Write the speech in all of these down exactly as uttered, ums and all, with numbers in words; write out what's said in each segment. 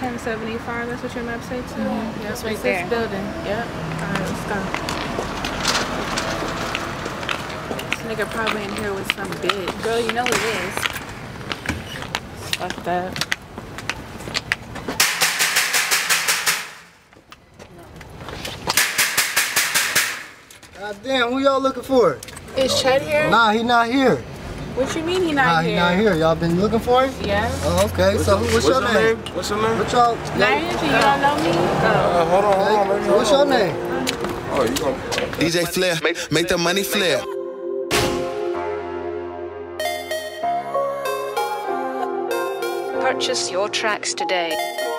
ten seventy-five, that's what your map say too? Mm-hmm. Yeah, that's right it's there. This building, yep. Alright, let's go. This nigga probably in here with some bitch. Girl, you know it is. Fuck that. God damn, who y'all looking for? Is Chet here? Nah, he not here. What you mean he not nah, here? he not here. Y'all been looking for him? Yeah. Oh, okay. What's so your, what's, what's your, your name? name? What's your name? What y'all? Names? You don't know me? Uh, hold on, hold on. Let me What's your name? Oh, you gonna... D J Flair, make, make the money flare. Purchase your tracks today.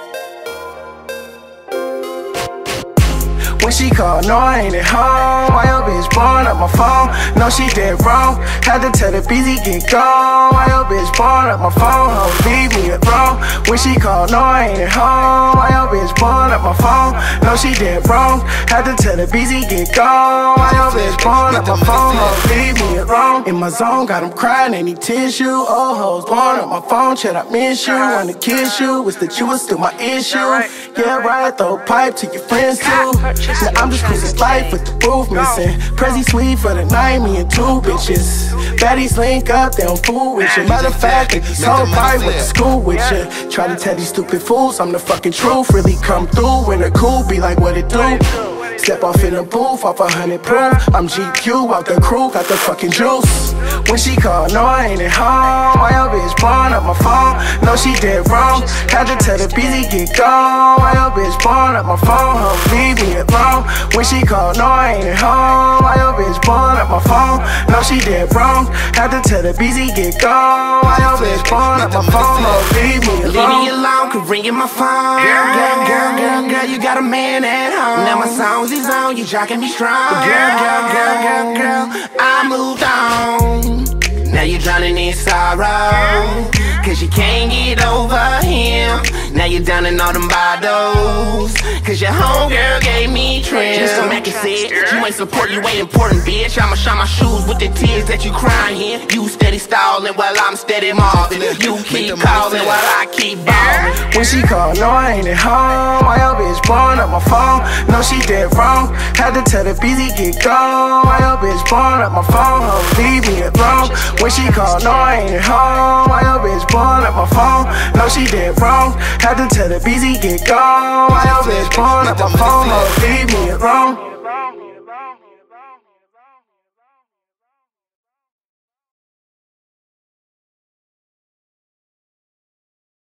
When she called, no, I ain't at home. Why your bitch blowing up my phone? No, she did wrong. Had to tell the B Z get gone. Why your bitch blowing up my phone? Oh, leave me alone. When she called, no, I ain't at home. Why your bitch blowing up my phone? No, she did wrong. Had to tell the B Z get gone. Why your bitch blowing up my phone? Oh, leave me alone. In my zone, got him crying, ain't need tissue. Old hoes blowing up my phone. Chat, I miss you. Wanna kiss you. Wish that you was still my issue. Yeah, right, throw a pipe to your friends too. Now I'm just cruising life with the roof missing. Prezi sweet for the night, me and two bitches. Baddies link up, they don't fool with you. Matter of fact, they so probably went to school with you. Try to tell these stupid fools I'm the fucking truth. Really come through when they're cool, be like what it do. Step off in the booth, off a hundred proof. I'm G Q, out the crew, got the fucking juice. When she called, no, I ain't at home. Why your bitch blowing up my phone? No, she did wrong. Had to tell the B Z get gone. Why your bitch blowing up my phone? Oh, leave me alone. When she called, no, I ain't at home. Why your bitch blowing up my phone? No, she did wrong. Had to tell the B Z get gone. Why your bitch blowing up my phone? Oh, leave me alone. Leave me alone, could ring in my phone. Girl, girl, girl, girl, girl, you got a man at home. Now my songs is on, you jocking me strong. Girl, girl, girl, girl, girl, I moved on. Now you're drowning in sorrow, cause you can't get over him. Now you're down in all them bottles, cause your homegirl gave me trim. Just so Macke said, you ain't support, you ain't important, bitch. I'ma shine my shoes with the tears that you crying. You steady stalling while I'm steady mobbing. You keep calling while I keep ballin'. When she called, no, I ain't at home. Why your bitch blowing up my phone? No, she did wrong. Had to tell the B Z get gone. Why your bitch blowing up my phone? Oh, leave me alone. When she called, no, I ain't at home. Why your bitch blowing up my phone? No, she did wrong. Had to tell the B Z get gone. Why your bitch blowing up my phone? Oh, leave me alone.